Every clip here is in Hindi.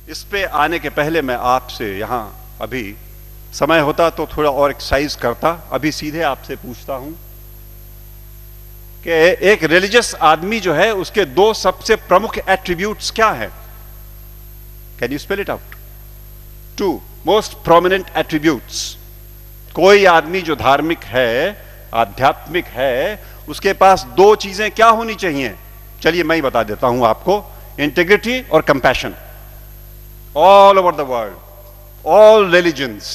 इस पे आने के पहले मैं आपसे यहां अभी समय होता तो थोड़ा और एक्सरसाइज करता, अभी सीधे आपसे पूछता हूं कि एक रिलीजियस आदमी जो है उसके दो सबसे प्रमुख एट्रीब्यूट्स क्या है? Can you spell it out? Two most prominent attributes. कोई आदमी जो धार्मिक है, आध्यात्मिक है, उसके पास दो चीजें क्या होनी चाहिए? चलिए मैं ही बता देता हूं आपको, इंटीग्रिटी और compassion. All over the world, all religions,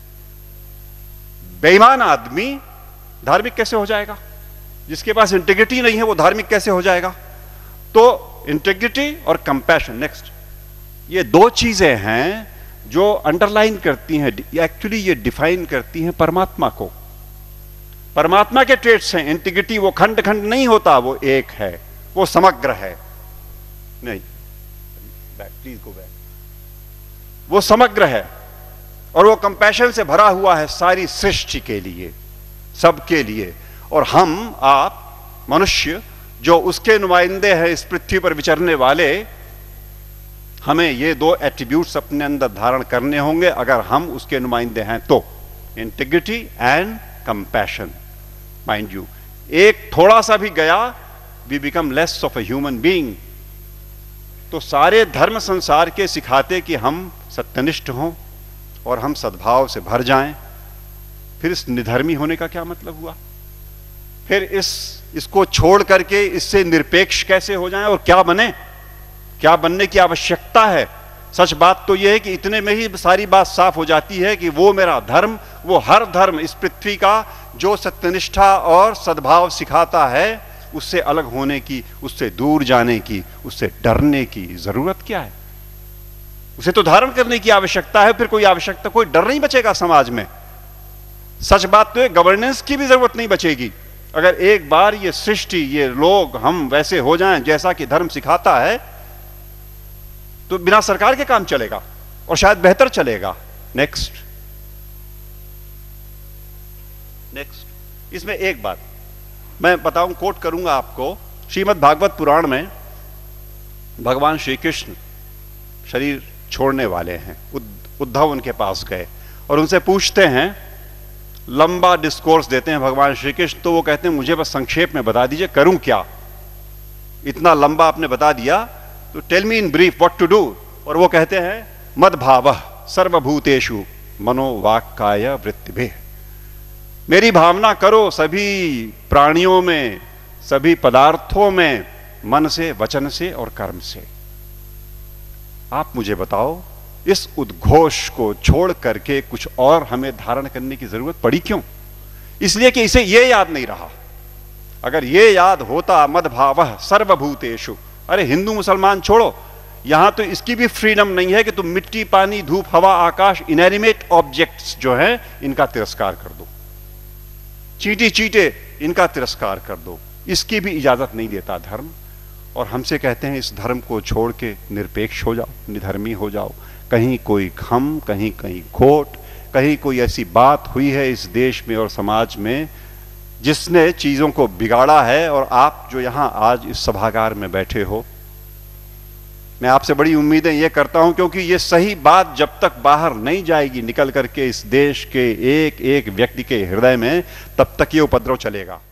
बेईमान आदमी धार्मिक कैसे हो जाएगा? जिसके पास इंटीग्रिटी नहीं है वो धार्मिक कैसे हो जाएगा? तो इंटीग्रिटी और कंपैशन, नेक्स्ट, ये दो चीजें हैं जो अंडरलाइन करती हैं, एक्चुअली ये डिफाइन करती हैं परमात्मा को। परमात्मा के ट्रेट्स हैं। इंटीग्रिटी वो खंड खंड नहीं होता, वो एक है, वो समग्र है। नहीं, प्लीज गो बैक। वो समग्र है और वो कंपैशन से भरा हुआ है सारी सृष्टि के लिए, सबके लिए। और हम, आप मनुष्य जो उसके नुमाइंदे हैं इस पृथ्वी पर विचरने वाले, हमें ये दो एट्रीब्यूट्स अपने अंदर धारण करने होंगे अगर हम उसके नुमाइंदे हैं तो। Integrity and compassion. Mind you, एक थोड़ा सा भी गया, we become less of a human being. तो सारे धर्म संसार के सिखाते कि हम सत्यनिष्ठ हों और हम सद्भाव से भर जाएं। फिर इस निधर्मी होने का क्या मतलब हुआ? फिर इसको छोड़ करके इससे निरपेक्ष कैसे हो जाएं और क्या बने? क्या बनने की आवश्यकता है? सच बात तो यह है कि इतने में ही सारी बात साफ हो जाती है कि वो मेरा धर्म, वो हर धर्म इस पृथ्वी का जो सत्यनिष्ठा और सद्भाव सिखाता है, उससे अलग होने की, उससे दूर जाने की, उससे डरने की जरूरत क्या है? उसे तो धारण करने की आवश्यकता है। फिर कोई आवश्यकता, कोई डर नहीं बचेगा समाज में। सच बात तो है, गवर्नेंस की भी जरूरत नहीं बचेगी अगर एक बार ये सृष्टि, ये लोग, हम वैसे हो जाएं जैसा कि धर्म सिखाता है, तो बिना सरकार के काम चलेगा और शायद बेहतर चलेगा। नेक्स्ट, इसमें एक बात मैं बताऊं, कोट करूंगा आपको। श्रीमद् भागवत पुराण में भगवान श्री कृष्ण शरीर छोड़ने वाले हैं। उद्धव उनके पास गए और उनसे पूछते हैं, लंबा डिस्कोर्स देते हैं भगवान श्री कृष्ण। तो वो कहते हैं, मुझे बस संक्षेप में बता दीजिए करूं क्या? इतना लंबा आपने बता दिया, तो tell me in brief what to do. और वो कहते हैं, मद भावः सर्वभूतेषु मनो वाक् काय वृत्तिभेः। मेरी भावना करो सभी प्राणियों में, सभी पदार्थों में, मन से, वचन से और कर्म से। आप मुझे बताओ, इस उद्घोष को छोड़ करके कुछ और हमें धारण करने की जरूरत पड़ी क्यों? इसलिए कि इसे ये याद नहीं रहा। अगर ये याद होता, मद भावः सर्वभूतेषु, अरे हिंदू मुसलमान छोड़ो, यहां तो इसकी भी फ्रीडम नहीं है कि तुम मिट्टी, पानी, धूप, हवा, आकाश, इनएनिमेट ऑब्जेक्ट्स जो हैं इनका तिरस्कार कर दो, चींटी चींटे इनका तिरस्कार कर दो। इसकी भी इजाजत नहीं देता धर्म। और हमसे कहते हैं इस धर्म को छोड़ के निरपेक्ष हो जाओ, निधर्मी हो जाओ। कहीं कोई खम, कहीं कहीं खोट, कहीं कोई ऐसी बात हुई है इस देश में और समाज में जिसने चीजों को बिगाड़ा है। और आप जो यहां आज इस सभागार में बैठे हो, मैं आपसे बड़ी उम्मीदें ये करता हूं, क्योंकि ये सही बात जब तक बाहर नहीं जाएगी निकल करके इस देश के एक एक व्यक्ति के हृदय में, तब तक ये उपद्रव चलेगा।